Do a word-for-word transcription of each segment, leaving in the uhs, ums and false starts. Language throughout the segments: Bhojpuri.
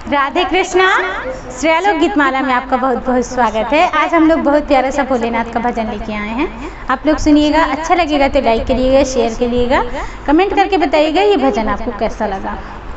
राधे कृष्णा। श्रेयालोक गीतमाला में आपका बहुत बहुत स्वागत है। आज हम लोग बहुत प्यारा सा भोलेनाथ का भजन लेके आए हैं। आप लोग सुनिएगा, अच्छा लगेगा तो लाइक करिएगा, शेयर करिएगा, कमेंट करके बताइएगा ये भजन आपको कैसा लगा।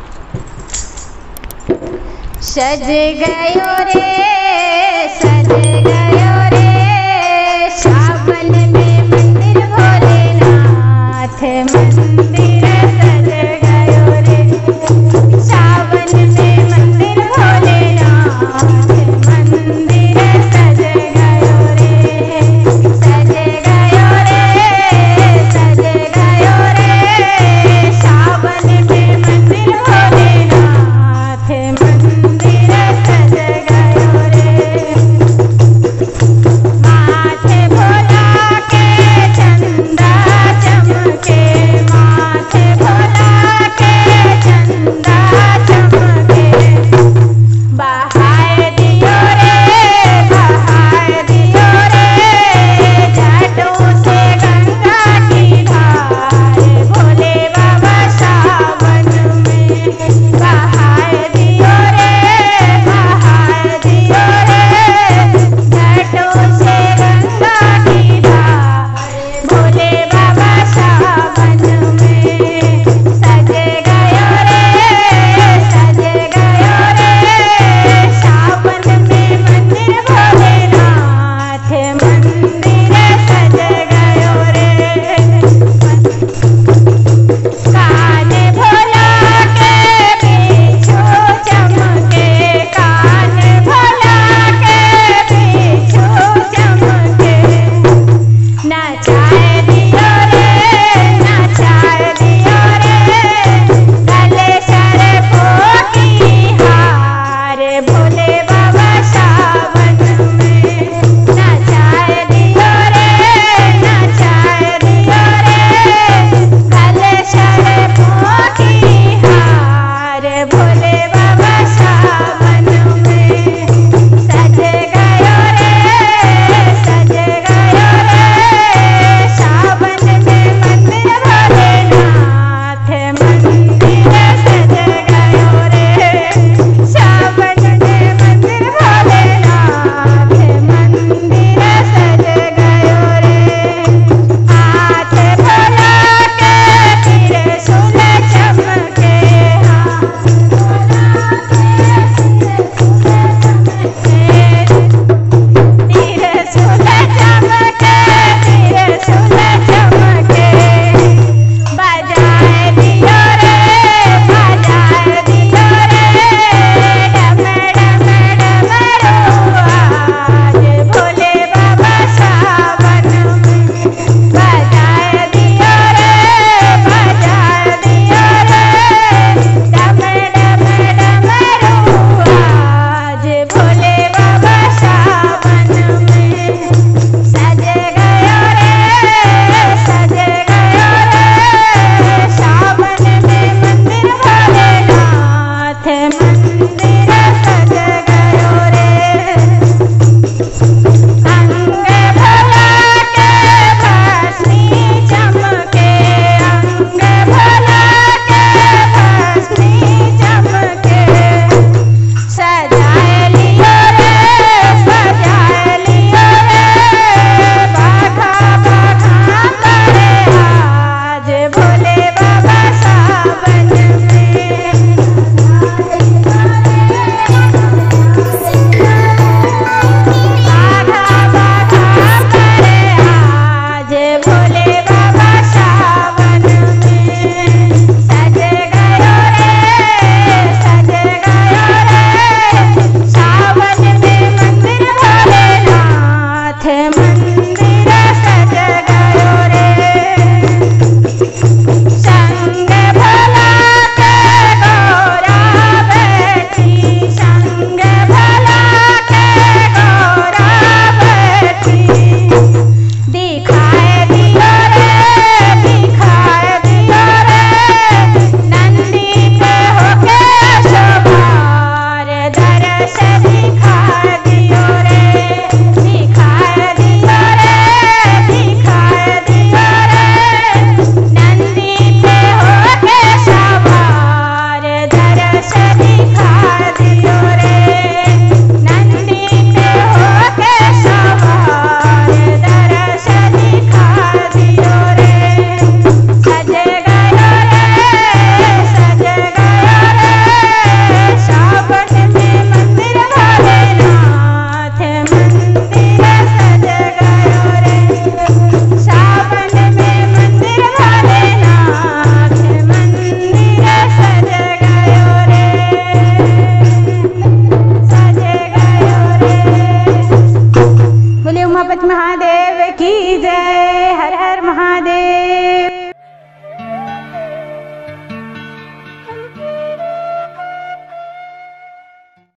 सज गयो रे सज गयो रे सावन में मंदिर भोलेनाथ मंदिर सज गयो रे सावन में मंदिर भोलेनाथ मंदिर सज गयो रे सज गयो रे सज गयो रे सावन में मंदिर भोलेनाथ मंदिर सज गयो रे माथे भोला के चंदा चमके माथे भोला के चंदा चमके बहाए दियो रे बहाए दियो रे जटों से गंगा की धार भोले बाबा सावन में बहाए दियो रे बहाए दियो रे जटों से गंगा की धार भोले बाबा सावन में सज गयो रे सज गयो रे सावन में मंदिर भोलेनाथ मंदिर सज गयो रे कान भोला के पीछू चमके कान भोला के पीछू चमके नचाए दियो रे नचाए दियो रे गले सर पोटी हार भोले बाबा सावन में नचाए दियो रे नचाए दियो रे गले सर पोटी हार भोले बाबा सावन